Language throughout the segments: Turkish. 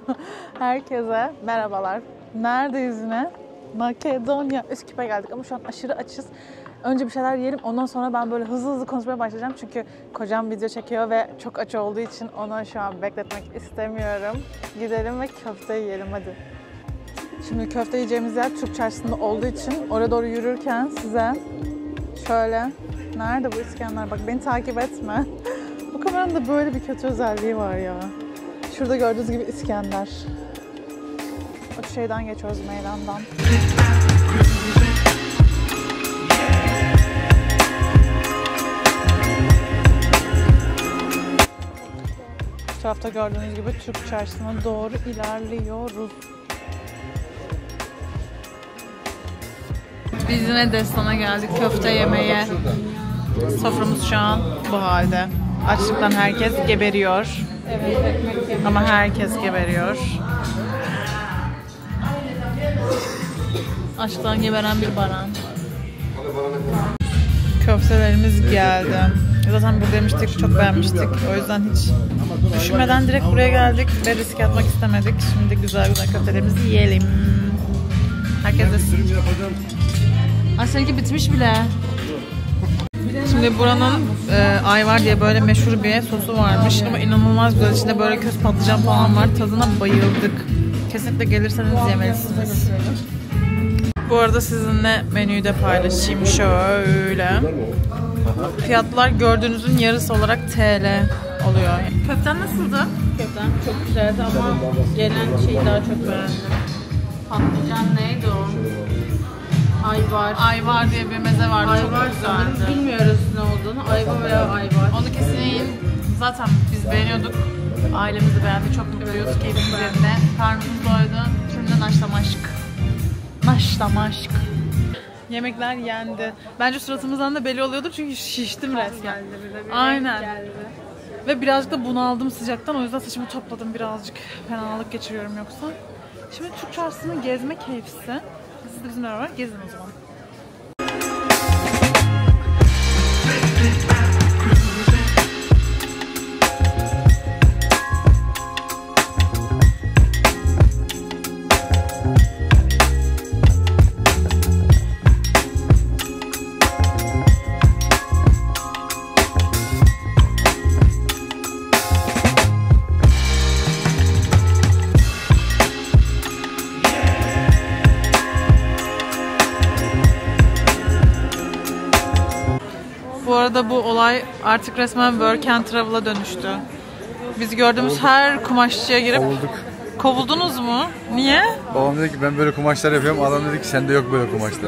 Herkese merhabalar. Neredeyiz yine? Makedonya. Üsküp'e geldik ama şu an aşırı açız. Önce bir şeyler yiyelim, ondan sonra ben böyle hızlı konuşmaya başlayacağım. Çünkü kocam video çekiyor ve çok aç olduğu için onu şu an bekletmek istemiyorum. Gidelim ve köfte yiyelim hadi. Şimdi köfte yiyeceğimiz yer Türk Çarşısı'nda olduğu için oraya doğru yürürken size şöyle... Nerede bu İskender? Bak beni takip etme. Bu kameranın da böyle bir kötü özelliği var ya. Şurada gördüğünüz gibi İskender. O şeyden geçiyoruz, meydandan. Bu tarafta gördüğünüz gibi Türk Çarşısı'na doğru ilerliyoruz. Biz yine Destan'a geldik köfte yemeye. Soframız şu an bu halde. Açlıktan herkes geberiyor. Ama herkes geberiyor. Açlıktan geberen bir baran. Köftelerimiz geldi. Zaten buradaymıştık, çok beğenmiştik. O yüzden hiç düşünmeden direkt buraya geldik ve risk atmak istemedik. Şimdi güzel köftelerimizi yiyelim. Herkes yesin. Ay seninki bitmiş bile. Şimdi buranın ayvar diye böyle meşhur bir sosu varmış ama inanılmaz güzel. İçinde böyle köz patlıcan falan var. Tadına bayıldık. Kesinlikle gelirseniz yemelisiniz. Bu arada sizinle menüyü de paylaşayım şöyle. Fiyatlar gördüğünüzün yarısı olarak TL oluyor. Köften nasıldı? Köften çok güzeldi ama gelen şeyi daha çok beğendim. Patlıcan neydi o? Ayvar. Ayvar diye bir meze vardı. Ayvar sanırım. Bilmiyoruz ne olduğunu. Ayva veya ayvar. Onu kesin yiyin. Zaten biz beğeniyorduk. Ailemiz de beğendi. Çok mutluyuz. Keyfimiz yerine. Karnımız doydu. Şimdi naşlamaşk. Naşlamaşk. Yemekler yendi. Bence suratımızdan da belli oluyordur çünkü şiştim resmen. Aynen. Ve birazcık da bunaldım sıcaktan. O yüzden saçımı topladım birazcık. Fenalık geçiriyorum yoksa. Şimdi Türk Çarşısı'nı gezme keyfisi. Siz de bizimle beraber gezin o zaman. Bu arada bu olay artık resmen Work and Travel'a dönüştü. Biz gördüğümüz her kumaşçıya girip... Kovulduk. Kovuldunuz mu? Niye? Babam dedi ki ben böyle kumaşlar yapıyorum. Adam dedi ki sende yok böyle kumaşlar.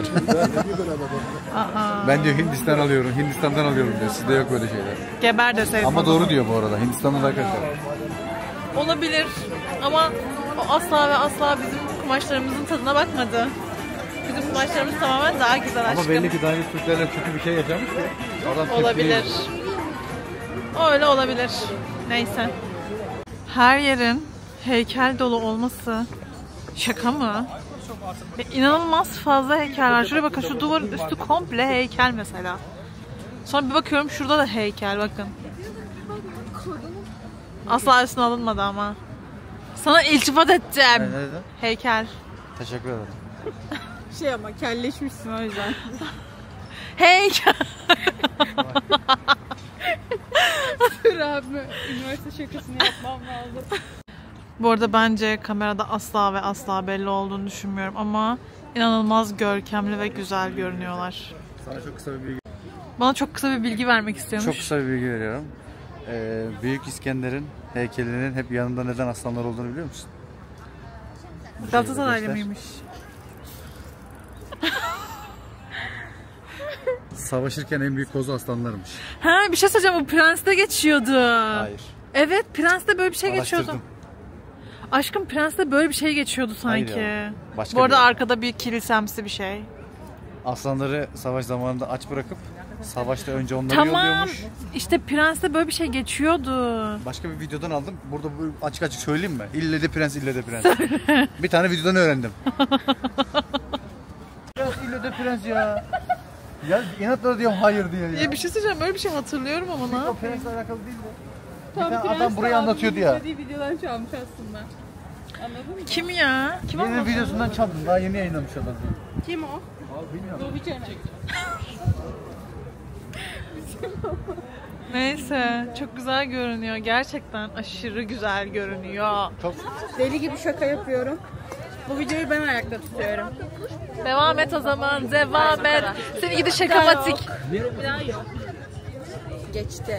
Ben diyor Hindistan alıyorum. Hindistan'dan alıyorum diyor. Sizde yok böyle şeyler. Geber deseydin. Ama doğru diyor bu arada. Hindistan'da da arkadaşlar. Olabilir. Ama o asla ve asla bizim kumaşlarımızın tadına bakmadı. Bizim kumaşlarımız tamamen daha güzel aşkım. Ama belli ki daha önce Türklerle kötü bir şey yaşamış ki. Adam olabilir. Öyle olabilir. Neyse. Her yerin heykel dolu olması şaka mı? İnanılmaz fazla heykel var. Şuraya bakın, şu duvarın üstü komple heykel mesela. Sonra bir bakıyorum şurada da heykel, bakın. Asla üstüne alınmadı ama. Sana iltifat edeceğim. Ne dedin? Heykel. Teşekkür ederim. Ama kelleşmişsin o yüzden. Heykel. Dur abi, üniversite şakasını yapmam lazım. Bu arada bence kamerada asla ve asla belli olduğunu düşünmüyorum ama inanılmaz görkemli ve güzel görünüyorlar. Sana çok kısa bir bilgi. Bana çok kısa bir bilgi vermek istiyormuş. Çok kısa bir bilgi veriyorum. Büyük İskender'in heykelinin hep yanında neden aslanlar olduğunu biliyor musun? Galatasaraylı mıymış? Savaşırken en büyük kozu aslanlarmış. Ha, bir şey söyleyeceğim, o Prens'te geçiyordu. Hayır. Evet, Prens'te böyle bir şey Araştırdım. geçiyordu. Aşkım, Prens'te böyle bir şey geçiyordu sanki. Hayır, başka bu arada bir arkada bir kilisemsi bir şey. Aslanları savaş zamanında aç bırakıp savaşta önce onları Tamam. yolluyormuş. İşte Prens'te böyle bir şey geçiyordu. Başka bir videodan aldım. Burada açık açık söyleyeyim mi? İlle de prens, ille de prens. Bir tane videodan öğrendim. İlle de prens ya. Ya inatla diyorum hayır diye. Ya bir şey söyleyeceğim, böyle bir şey hatırlıyorum ama ne O prensle alakalı değil de. Tam Bir tane adam burayı anlatıyordu ya. Videodan çalmış aslında. Anladın mı? Kim ya? Kim Yeni anlatıyor? videosundan çaldım. Daha yeni yayınlamış adam. Kim o? Abi bilmiyorum. Bu bir kere. Neyse, çok güzel görünüyor. Gerçekten aşırı güzel görünüyor. Çok Deli gibi şaka yapıyorum. Bu videoyu ben ayakta tutuyorum. Devam et o zaman, devam et. Seni gidi şakamatik. Geçti.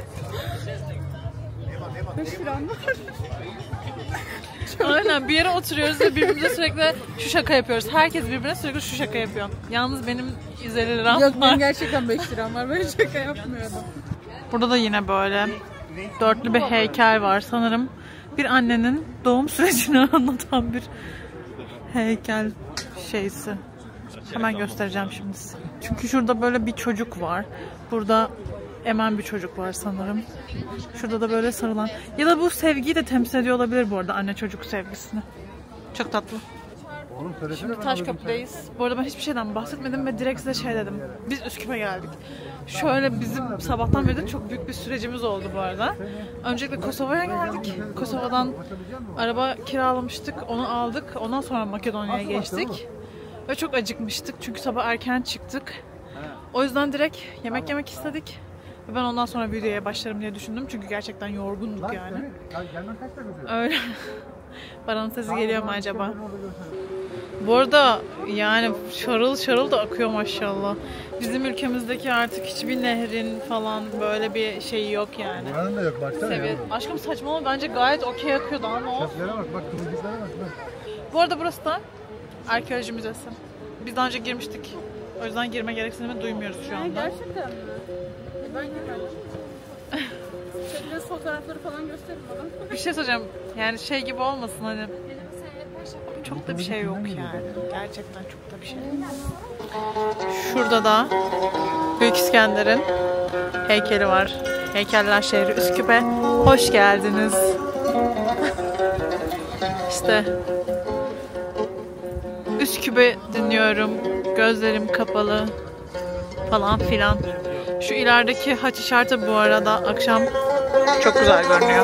5 liram var. Aynen, bir yere oturuyoruz ve birbirimize sürekli şu şaka yapıyoruz. Herkes birbirine sürekli şu şaka yapıyor. Yalnız benim 150 liram Yok var. benim gerçekten 5 liram var. Böyle şaka yapmıyordum. Burada da yine böyle dörtlü bir heykel var sanırım. Bir annenin doğum sürecini anlatan bir heykel şeysi. Hemen göstereceğim şimdi size. Çünkü şurada böyle bir çocuk var. Burada emen bir çocuk var sanırım. Şurada da böyle sarılan. Ya da bu sevgiyi de temsil ediyor olabilir bu arada, anne çocuk sevgisini. Çok tatlı. Oğlum söylesene. Şimdi Taşköprü'deyiz. Bu arada ben hiçbir şeyden bahsetmedim ve direkt size şey dedim. Biz Üsküp'e geldik. Şöyle bizim sabahtan beri de çok büyük bir sürecimiz oldu bu arada. Öncelikle Kosova'ya geldik. Kosova'dan araba kiralamıştık, onu aldık. Ondan sonra Makedonya'ya geçtik. Ve çok acıkmıştık çünkü sabah erken çıktık. O yüzden direkt yemek yemek istedik. Ve ben ondan sonra videoya başlarım diye düşündüm çünkü gerçekten yorgunduk yani. Öyle. Baran'ın sesi geliyor mu acaba? Bu arada yani şarıl şarıl da akıyor maşallah. Bizim ülkemizdeki artık hiçbir nehrin falan böyle bir şey yok yani. Buranın da yok baksana. Aşkım saçmalama, bence gayet okey akıyor, daha ne olsun. Şeflere bak kıvırcıklara bak. Bu arada burası da arkeoloji müzesi. Biz daha önce girmiştik. O yüzden girme gereksinimi duymuyoruz şu anda. Gerçekten mi? Ben girmedim. Şöyle fotoğrafları falan gösterin bana. Bir şey söyleyeceğim. Yani şey gibi olmasın hani. Çok da bir şey yok yani. Gerçekten çok da bir şey yok. Şurada da Büyük İskender'in heykeli var. Heykeller şehri Üsküp'e hoş geldiniz. İşte Üsküp'ü dinliyorum. Gözlerim kapalı falan filan. Şu ilerideki haç işareti bu arada akşam çok güzel görünüyor.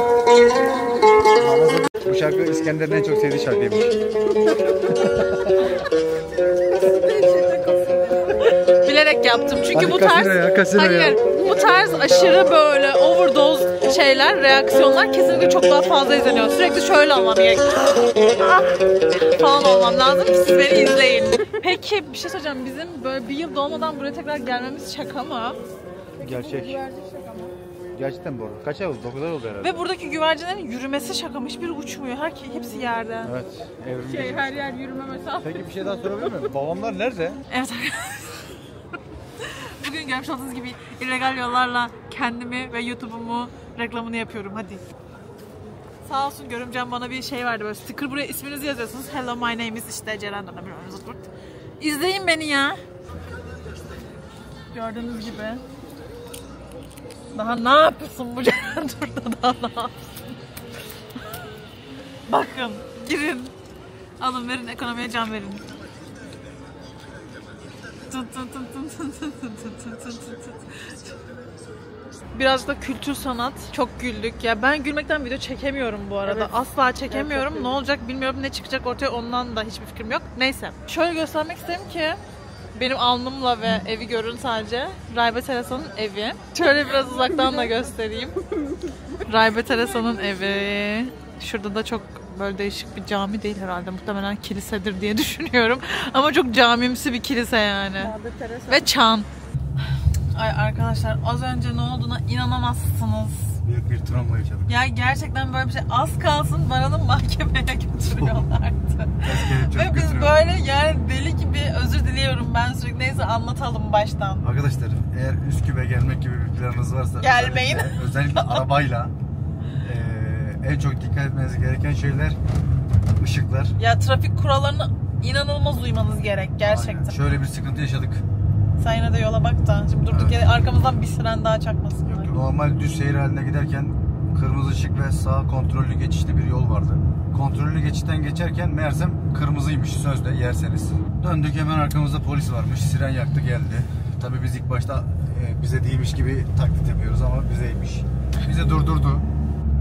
Bu şarkı İskender'in en çok sevdiği şarkıymış. Bilerek yaptım çünkü Hadi bu tarz kasino ya. bu tarz aşırı böyle overdose şeyler, reaksiyonlar kesinlikle çok daha fazla izleniyor. Sürekli şöyle olmam gerek. Falan olmam lazım ki siz beni izleyin. Peki bir şey söyleyeceğim, bizim böyle bir yıl dolmadan buraya tekrar gelmemiz şaka mı? Gerçek. Gerçekten bu arada. Kaç ay oldu? 9 ay oldu herhalde. Ve buradaki güvercinlerin yürümesi şaka mı? Hiçbiri uçmuyor. Hepsi yerde. Evet. Evrim Her yer yürüme mesafesi. Peki bir şey daha sorabilir miyim? Babamlar nerede? Evet. Bugün görmüş olduğunuz gibi illegal yollarla kendimi ve YouTube'umu reklamını yapıyorum. Hadi. Sağ olsun görümcem bana bir şey verdi böyle sticker, buraya isminizi yazıyorsunuz. Hello my name is işte Ceren Dana. İzleyin beni ya. Gördüğünüz gibi. Daha ne yapıyorsun bu Ceren Dur'da, daha ne yapsın? Bakın, girin. Alın verin, ekonomiye can verin. Biraz da kültür sanat. Çok güldük. Ya ben gülmekten video çekemiyorum bu arada. Evet. Asla çekemiyorum. Evet, ne olacak bilmiyorum. Ne çıkacak ortaya, ondan da hiçbir fikrim yok. Neyse. Şöyle göstermek isterim ki benim alnımla ve evi görün sadece. Raybe Teresa'nın evi. Şöyle biraz uzaktan da göstereyim. Raybe Teresa'nın evi. Şurada da çok böyle değişik bir cami değil herhalde. Muhtemelen kilisedir diye düşünüyorum. Ama çok camimsi bir kilise yani. Ve çan. Ay arkadaşlar, az önce ne olduğuna inanamazsınız. Büyük bir travma yaşadık. Ya gerçekten böyle bir şey. Az kalsın Baran'ı mahkemeye götürüyorlardı. Ve biz böyle yani deli gibi, özür diliyorum ben sürekli, neyse anlatalım baştan. Arkadaşlar eğer Üsküp'e gelmek gibi bir planınız varsa gelmeyin. Özellikle arabayla en çok dikkat etmeniz gereken şeyler ışıklar. Ya trafik kurallarına inanılmaz uymanız gerek gerçekten. Aynen. Şöyle bir sıkıntı yaşadık. Sen yine de yola bak da şimdi durduk yere arkamızdan bir siren daha çakmasın. Normal düz seyir haline giderken kırmızı ışık ve sağ kontrollü geçişli bir yol vardı. Kontrollü geçitten geçerken meğersem kırmızıymış sözde, yerseniz. Döndük, hemen arkamızda polis varmış, siren yaktı geldi. Tabii biz ilk başta bize değilmiş gibi taklit yapıyoruz ama bizeymiş. Bize durdurdu.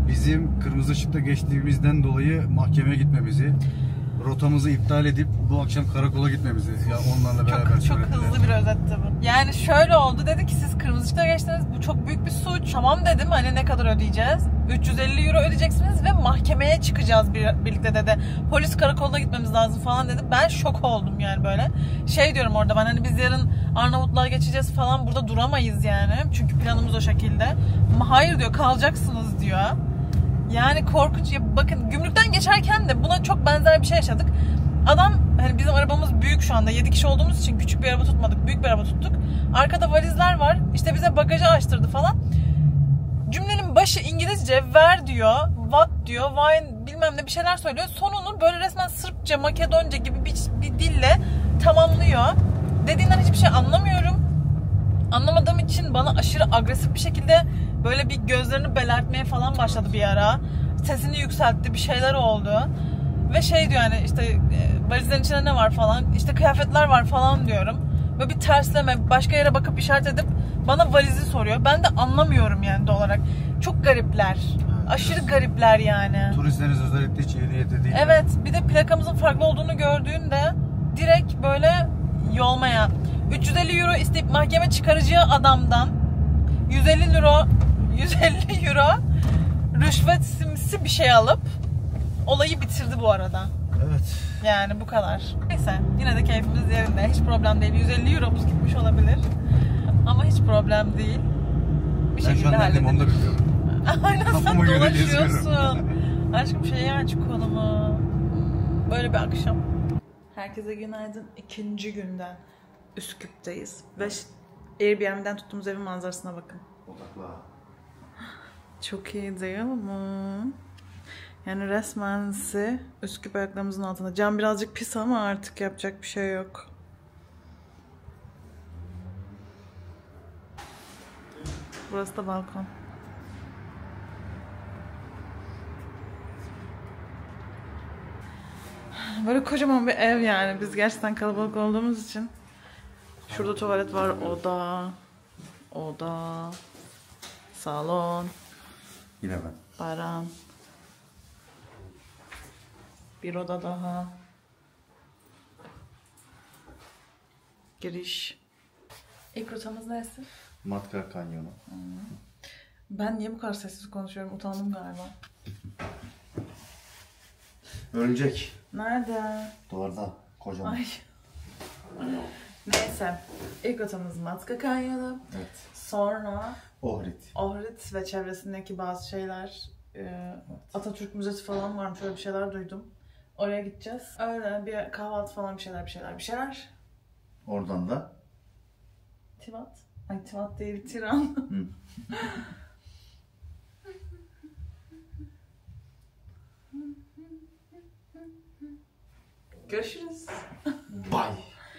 bizim kırmızı ışıkta geçtiğimizden dolayı mahkemeye gitmemizi, rotamızı iptal edip bu akşam karakola gitmemizi ya onlarla beraber Çok hızlı bir özetti bu. Yani şöyle oldu, dedi ki siz kırmızı ışıkta geçtiniz, bu çok büyük bir suç. Tamam dedim, hani ne kadar ödeyeceğiz? 350 euro ödeyeceksiniz ve mahkemeye çıkacağız birlikte dedi. Polis karakoluna gitmemiz lazım falan dedi. Ben şok oldum yani böyle. Şey diyorum orada ben, hani biz yarın Arnavutluğa geçeceğiz falan, burada duramayız yani. Çünkü planımız o şekilde. Ama hayır diyor, kalacaksınız diyor. Yani korkunç. Ya bakın, gümrükten geçerken de buna çok benzer bir şey yaşadık. Adam, hani bizim arabamız büyük şu anda. 7 kişi olduğumuz için küçük bir araba tutmadık. Büyük bir araba tuttuk. Arkada valizler var. İşte bize bagajı açtırdı falan. Cümlenin başı İngilizce, ver diyor, what diyor, wine bilmem ne bir şeyler söylüyor. Sonunu böyle resmen Sırpça, Makedonca gibi bir dille tamamlıyor. Dediğinden hiçbir şey anlamıyorum. Anlamadığım için bana aşırı agresif bir şekilde böyle bir gözlerini belertmeye falan başladı bir ara. Sesini yükseltti, bir şeyler oldu. Ve şey diyor yani, işte valizlerin içinde ne var falan, işte kıyafetler var falan diyorum. Böyle bir tersleme, başka yere bakıp işaret edip bana valizi soruyor. Ben de anlamıyorum yani doğal olarak. Çok garipler. Aşırı garipler yani. Turistleriz özellikle hiç ehliyeti değil. Evet, bir de plakamızın farklı olduğunu gördüğünde direkt böyle yolmaya. 350 euro isteyip mahkeme çıkaracağı adamdan 150 euro rüşvetimsi bir şey alıp olayı bitirdi bu arada. Evet. Yani bu kadar. Neyse, yine de keyfimiz yerinde. Hiç problem değil. 150 euromuz gitmiş olabilir. Ama hiç problem değil. Bir ben şu an neredeyim onu da bilmiyorum. Aynen, sen Kafama göre dolaşıyorsun. Aşkım şeyi aç, konumu. Böyle bir akşam. Herkese günaydın. 2. günden Üsküp'teyiz. Ve Airbnb'den tuttuğumuz evin manzarasına bakın. Odakla. Çok iyi değil mi? Yani resmen Üsküp ayaklarımızın altında. Cam birazcık pis ama artık yapacak bir şey yok. Burası da balkon. Böyle kocaman bir ev yani. Biz gerçekten kalabalık olduğumuz için. Şurada tuvalet var. Oda. Salon. Yine ben. Baran. Bir oda daha. Giriş. İlk rotamız neresi? Matka Kanyonu. Ben niye bu kadar sessiz konuşuyorum? Utandım galiba. Örümcek. Nerede? Duvarda. Kocaman. Ay. Neyse. İlk rotamız Matka Kanyonu. Evet. Sonra Ohrid ve çevresindeki bazı şeyler. Atatürk Müzesi falan varmış. Öyle bir şeyler duydum. Oraya gideceğiz. Öyle bir kahvaltı falan bir şeyler. Oradan da Tivat. Ay Tivat değil, Tiran. Görüşürüz. Bye.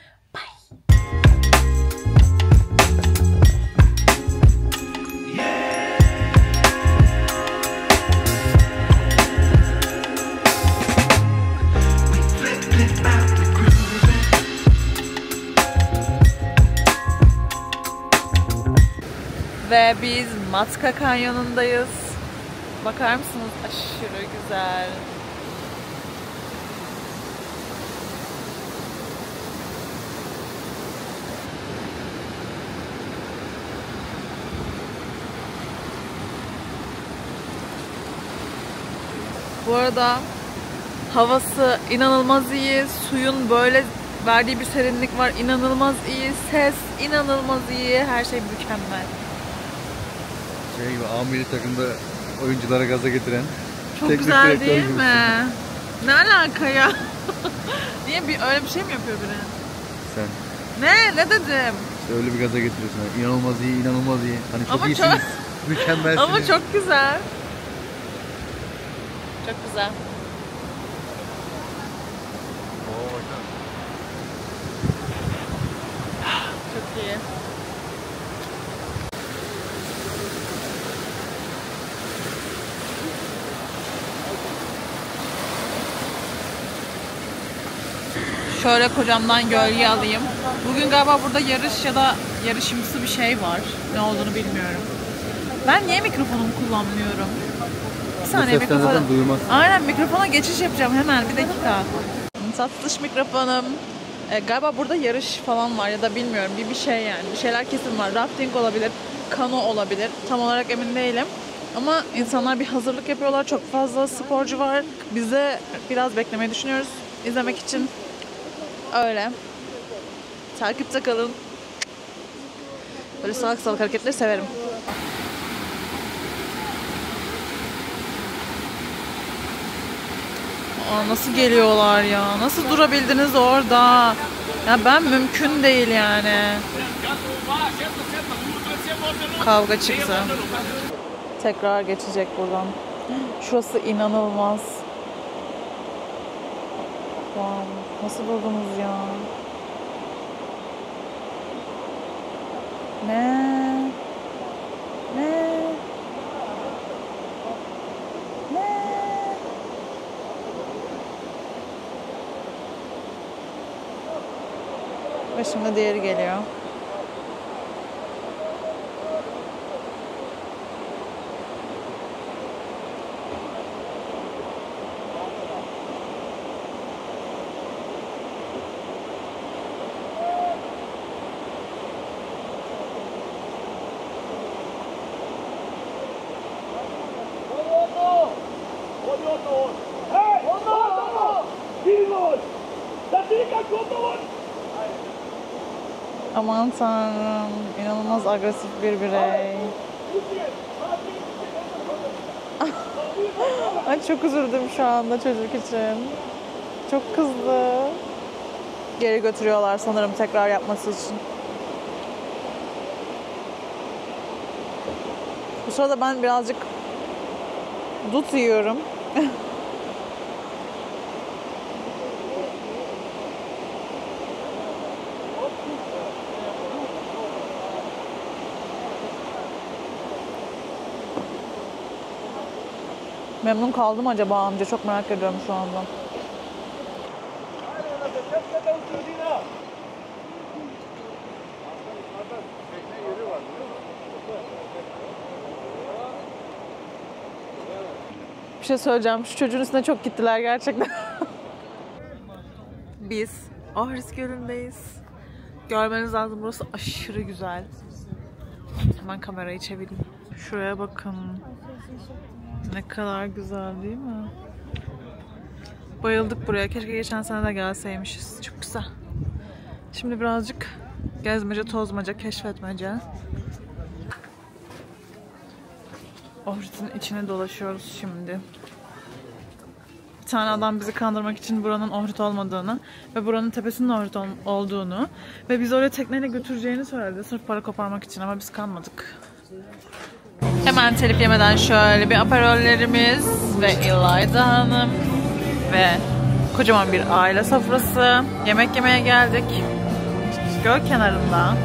Ve biz Matka Kanyonu'ndayız. Bakar mısınız? Aşırı güzel. Bu arada havası inanılmaz iyi. Suyun böyle verdiği bir serinlik var. İnanılmaz iyi. Ses inanılmaz iyi. Her şey mükemmel. Şey gibi A milli takımda oyunculara gaza getiren. Çok güzel değil mi? Ne alaka ya? Niye öyle bir şey mi yapıyor biri? Sen. Ne dedim? İşte öyle bir gaza getiriyorsun. İnanılmaz iyi. Hani çok ama iyisiniz. Mükemmelsiniz. Ama çok güzel. Çok güzel. Çok iyi. Şöyle kocamdan gölge alayım. Bugün galiba burada yarış ya da yarışımsı bir şey var. Ne olduğunu bilmiyorum. Ben niye mikrofonumu kullanmıyorum? saniye sesten zaten duymaz. Aynen, mikrofona geçiş yapacağım hemen, bir dakika. Tatlış mikrofonum. Galiba burada yarış falan var ya da bilmiyorum, bir şey yani. Bir şeyler kesin var. Rafting olabilir, kano olabilir. Tam olarak emin değilim. Ama insanlar bir hazırlık yapıyorlar. Çok fazla sporcu var. Biz de biraz beklemeyi düşünüyoruz izlemek için. Öyle. Takipte kalın. Böyle salak salak hareketleri severim. Aa, nasıl geliyorlar ya? Nasıl durabildiniz orada? Ya ben mümkün değil yani. Kavga çıktı. Tekrar geçecek buradan. Şurası inanılmaz. Wow, nasıl durdunuz ya? Ne? Ne? Ne? Ve şimdi diğeri geliyor. Aman tanrım, inanılmaz agresif bir birey. Ay çok üzüldüm şu anda çocuk için. Çok kızdı. Geri götürüyorlar sanırım tekrar yapması için. Bu sırada ben birazcık dut yiyorum. Memnun kaldım acaba amca? Çok merak ediyorum şu anda. Bir şey söyleyeceğim. Şu çocuğun üstüne çok gittiler gerçekten. Biz Ohris Gölü'ndeyiz. Görmeniz lazım. Burası aşırı güzel. Hemen kamerayı çevireyim. Şuraya bakın. Ne kadar güzel değil mi? Bayıldık buraya. Keşke geçen sene de gelseymişiz. Çok güzel. Şimdi birazcık gezmece, tozmaca, keşfetmece. Ohris'in içine dolaşıyoruz şimdi. Bir tane adam bizi kandırmak için buranın Ohrid olmadığını ve buranın tepesinin Ohrid olduğunu ve bizi oraya tekneyle götüreceğini söyledi. Sırf para koparmak için ama biz kanmadık. Hemen telif yemeden şöyle bir aperollerimiz ve İlayda Hanım ve kocaman bir aile sofrası. Yemek yemeye geldik. Göl kenarında.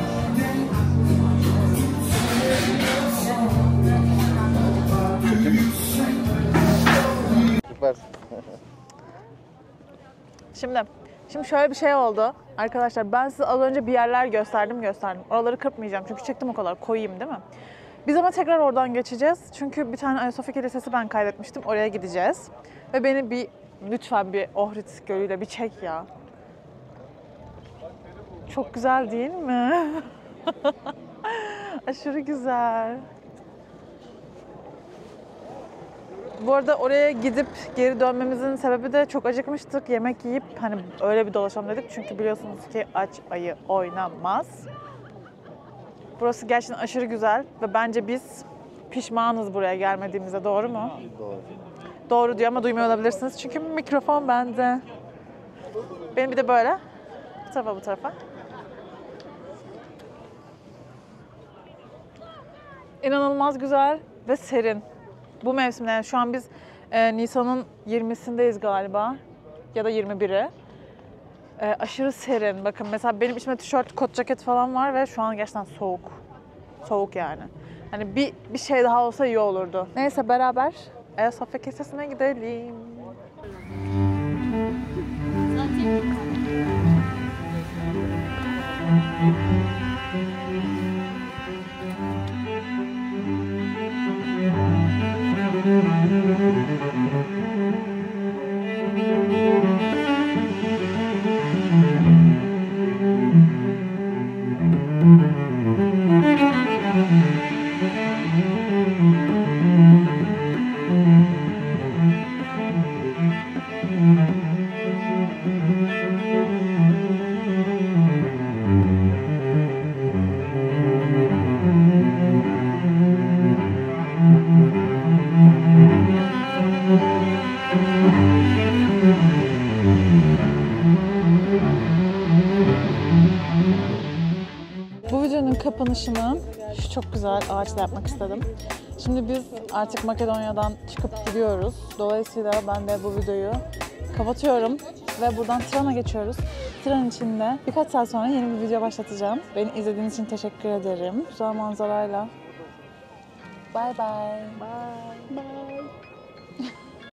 Şimdi şöyle bir şey oldu. Arkadaşlar ben size az önce bir yerler gösterdim. Oraları kırpmayacağım çünkü çektim o kadar. Koyayım değil mi? Biz ama tekrar oradan geçeceğiz. Çünkü bir tane Ayasofya Kilisesi ben kaydetmiştim. Oraya gideceğiz. Ve beni lütfen bir Ohrid Gölü'yle bir çek ya. Çok güzel değil mi? Aşırı güzel. Bu arada oraya gidip geri dönmemizin sebebi de çok acıkmıştık. Yemek yiyip hani öyle bir dolaşalım dedik. Çünkü biliyorsunuz ki aç ayı oynamaz. Burası gerçekten aşırı güzel ve bence biz pişmanız buraya gelmediğimize, doğru mu? Doğru. Doğru diyor ama duymuyor olabilirsiniz. Çünkü mikrofon bende. Benim bir de böyle. Bu tarafa bu tarafa. İnanılmaz güzel ve serin. Bu mevsimde yani şu an biz Nisan'ın 20'sindeyiz galiba ya da 21'i. Aşırı serin. Bakın mesela benim içimde tişört, kot ceket falan var ve şu an gerçekten soğuk. Soğuk yani. Hani bir şey daha olsa iyi olurdu. Neyse beraber Ayasofya Kilisesi'ne gidelim. kapanışını şu çok güzel ağaçla yapmak istedim. Şimdi biz artık Makedonya'dan çıkıp gidiyoruz. Dolayısıyla ben de bu videoyu kapatıyorum ve buradan Tiran'a geçiyoruz. Tiran içinde birkaç saat sonra yeni bir video başlatacağım. Beni izlediğiniz için teşekkür ederim. Güzel manzarayla. Bye bye. Bye. Bye.